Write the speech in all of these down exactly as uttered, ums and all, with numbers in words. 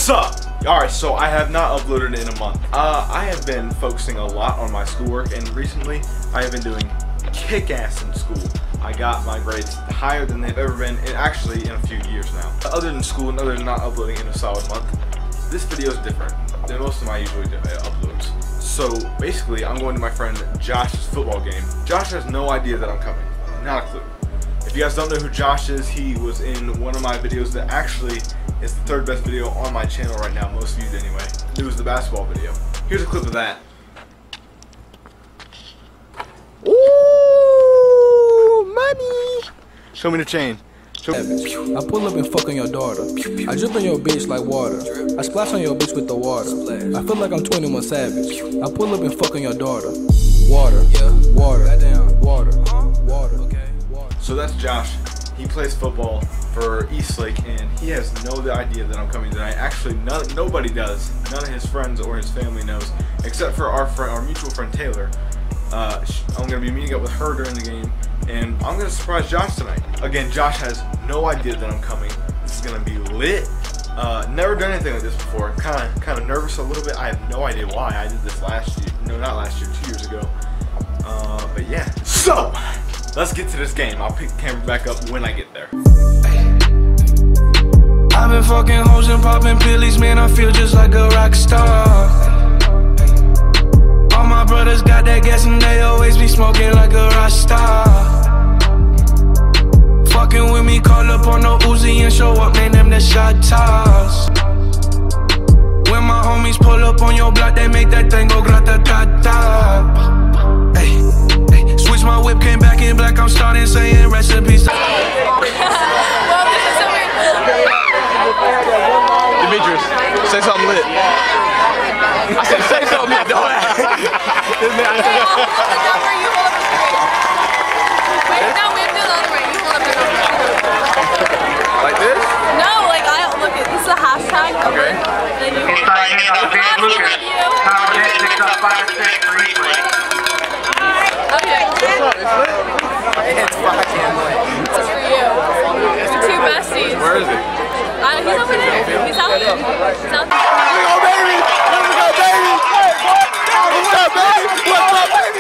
What's up? Alright, so I have not uploaded in a month. Uh, I have been focusing a lot on my schoolwork, and recently I have been doing kick-ass in school. I got my grades higher than they've ever been, in, actually in a few years now. Other than school and other than not uploading in a solid month, this video is different than most of my usual uploads. So basically, I'm going to my friend Josh's football game. Josh has no idea that I'm coming, not a clue. If you guys don't know who Josh is, he was in one of my videos that actually is the third best video on my channel right now, most viewed anyway. It was the basketball video. Here's a clip of that. Ooh, money! Show me the chain. Show me. I pull up and fuck on your daughter. I drip on your bitch like water. I splash on your bitch with the water. I feel like I'm twenty-one Savage. I pull up and fuck on your daughter. Water, water, water, water. So that's Josh. He plays football for Eastlake, and he has no idea that I'm coming tonight. Actually, none, nobody does. None of his friends or his family knows, except for our friend, our mutual friend Taylor. Uh, I'm gonna be meeting up with her during the game, and I'm gonna surprise Josh tonight. Again, Josh has no idea that I'm coming. This is gonna be lit. Uh, never done anything like this before. Kind of, kind of nervous a little bit. I have no idea why. I did this last year. No, not last year. Two years ago. Uh, but yeah. So. Let's get to this game. I'll pick the camera back up when I get there. I've been fucking hoes and popping pillies, man, I feel just like a rock star. All my brothers got that gas and they always be smoking like a rock star. Fucking with me, call up on no Uzi and show up, name them the shot toss. When my homies pull up on your block, they make that thing go grata-ta-ta. Switch my whip, came back in black, I'm starting saying recipes. Demetrius, say something lit. I said, say something lit, don't act. Like this? No, like I look at this is a hashtag. Okay. Then you It's starting in the big Lucas. Power ten, six up, five, six, three, three. Okay. What's up? It's lit? It's fucking lit. This is for you. The two besties. Where is it? Uh, he's over there. He's out there. He's out there. Let's go, baby! Let's go, baby! What's up, baby? What's up, baby?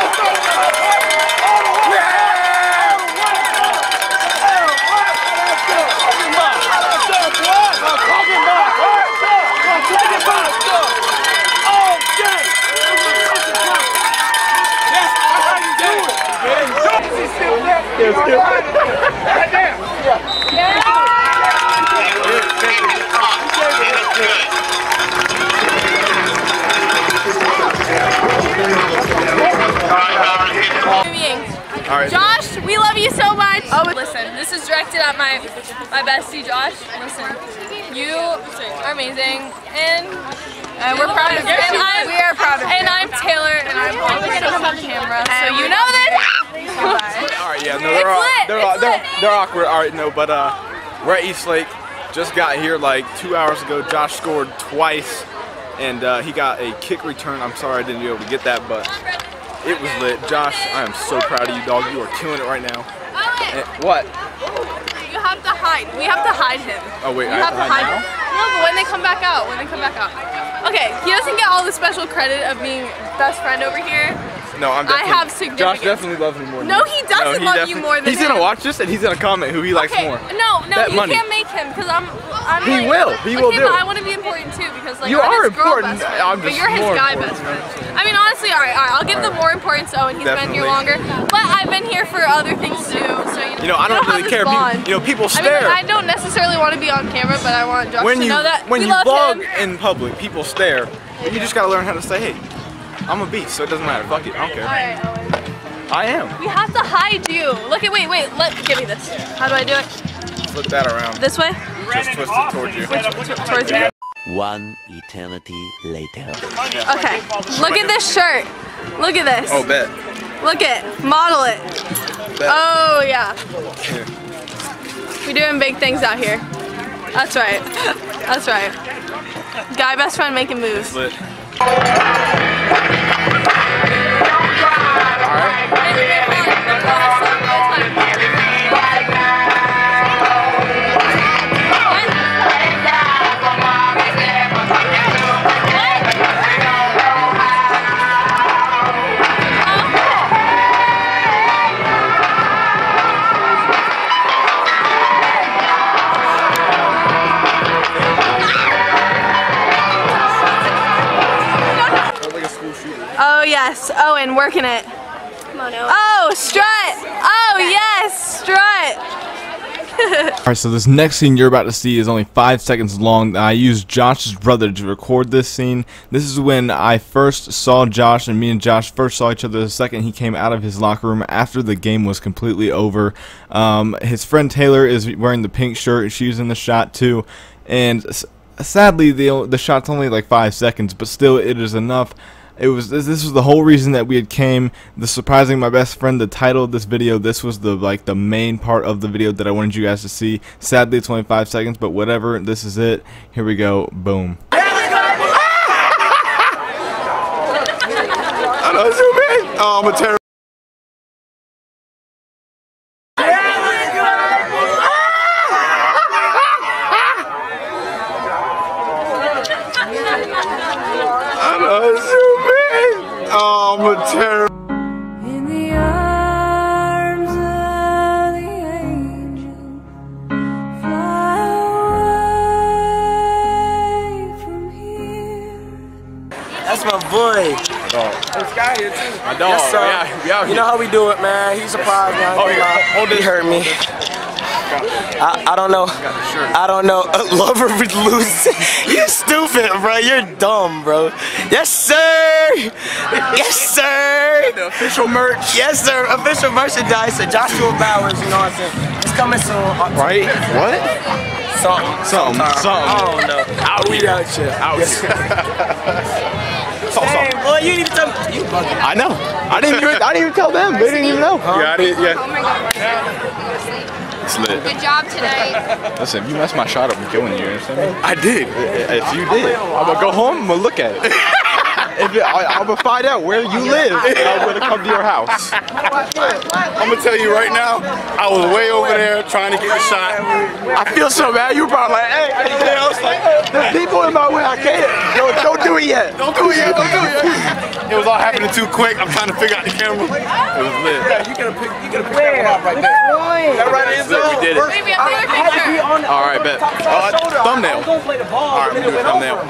Alright. Josh, we love you so much. Oh, listen, this is directed at my my bestie Josh. Listen, you are amazing, and and we're proud of you. And I'm, we are proud of you. And I'm Taylor, and I'm always on camera, so you know this. Alright, yeah, no, they're all, they're all, they're, they're awkward. Alright, no, but uh, we're at Eastlake. Just got here like two hours ago. Josh scored twice, and uh, he got a kick return. I'm sorry I didn't be able to get that, but it was lit. Josh, I am so proud of you, dog. You are killing it right now. And, what? You have to hide. We have to hide him. Oh wait, you I have, have to hide, hide now? him. No, but when they come back out, when they come back out. Okay, he doesn't get all the special credit of being best friend over here. No, I'm I definitely. have significance. Josh definitely loves me more. Than No, you. he doesn't no, he love you more than He's him. gonna watch this and he's gonna comment who he likes okay, more. No, no, Bet you money. can't make him because I'm. I'm He like, will. He okay, will do. But I want to be important too because like You I'm are his girl important. best friend, I'm but just you're his more guy important. best friend. I mean, honestly, all right, all right. I'll give All the right. more importance to Owen. He's Definitely. been here longer, but I've been here for other things too. So you know, You know, I don't you know really how this care. bond. People, you know, people I mean, stare. like, I don't necessarily want to be on camera, but I want Josh when to you know that when we you love vlog him. in public, people stare. But you just gotta learn how to say, hey, I'm a beast, so it doesn't matter. Fuck it, I don't care. All right, Owen. I am. We have to hide you. Look at, wait, wait, let, give me this. How do I do it? Flip that around. This way? Just twist it towards you. Towards me? One eternity later. Okay, look at this shirt. Look at this. Oh, bet. Look it, model it. bet. Oh, yeah. Here. We're doing big things out here. That's right. That's right. Guy best friend making moves. Lit. Yes. Oh, and working it. Come on, Owen. Oh, strut. Oh, yes, strut. Alright, so this next scene you're about to see is only five seconds long. I used Josh's brother to record this scene. This is when I first saw Josh, and me and Josh first saw each other the second he came out of his locker room after the game was completely over. Um, his friend Taylor is wearing the pink shirt. She's in the shot too. And sadly, the, the shot's only like five seconds, but still it is enough. It was this, this was the whole reason that we had came. The surprising my best friend, the title of this video, this was the like the main part of the video that I wanted you guys to see. Sadly, it's only five seconds, but whatever. This is it. Here we go. Boom. I know, zoom in. Oh, I'm a terrorist. Oh, I'm a terror. In the arms of the angel, fly away from here. That's my boy. This guy here too. My dog. Yes, sir. Yeah, we out you here. know how we do it, man. He's surprised now. Oh, yeah. Hold He hurt me. I, I don't know. I don't know. Uh, lover would lose. You're stupid, bro. You're dumb, bro. Yes, sir. Yes, sir. The official merch. Yes, sir. Official merchandise. Joshua Bowers. You know what I'm saying? It's coming soon. Right? What? Something. Something. Something. I don't know. Out we here. out here. Out yes. here. Dang, boy, you didn't tell me. You bugging. I know. I didn't even. I didn't even tell them. They didn't even know. Huh? Yeah, I did. Yeah. Oh my God. It's lit. Good job tonight. Listen, if you messed my shot up, I'm killing you. You understand me? I did. If you did, I'm gonna go home. I'm gonna look at it. If it, I, I'm gonna find out where you live, and I'm gonna come to your house. I'm gonna tell you right now, I was way over there trying to get the shot. I feel so bad. You were probably like, hey, hey, I was like, there's people in my way. I can't. Yo, don't do it yet. Don't do it yet. Don't do it yet. It was all happening too quick. I'm trying to figure out the camera. It was lit. Yeah, you gotta pick. You gotta pick that one off right there. That right is it. We did it. Maybe a bigger picture. All right, bet. Uh, thumbnail. Don't play the ball. All right, I'm gonna do a thumbnail.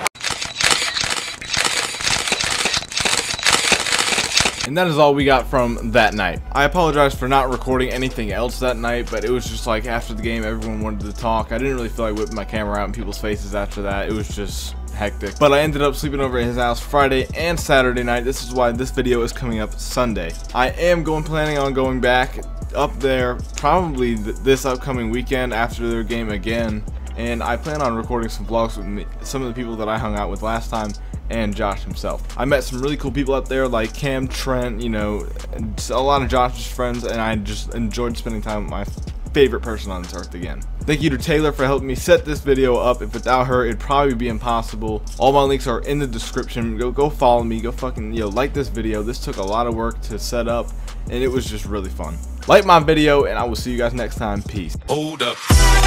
And that is all we got from that night. I apologize for not recording anything else that night, but it was just like after the game, everyone wanted to talk. I didn't really feel like whipping my camera out in people's faces after that. It was just hectic. But I ended up sleeping over at his house Friday and Saturday night. This is why this video is coming up Sunday. I am going planning on going back up there probably th this upcoming weekend after their game again. And I plan on recording some vlogs with me, some of the people that I hung out with last time, and Josh himself. I met some really cool people out there like Cam, Trent, you know, a lot of Josh's friends, and I just enjoyed spending time with my favorite person on this earth again. Thank you to Taylor for helping me set this video up. If without her, it'd probably be impossible. All my links are in the description. Go, go follow me. Go fucking, you know, like this video. This took a lot of work to set up, and it was just really fun. Like my video, and I will see you guys next time. Peace. Hold up.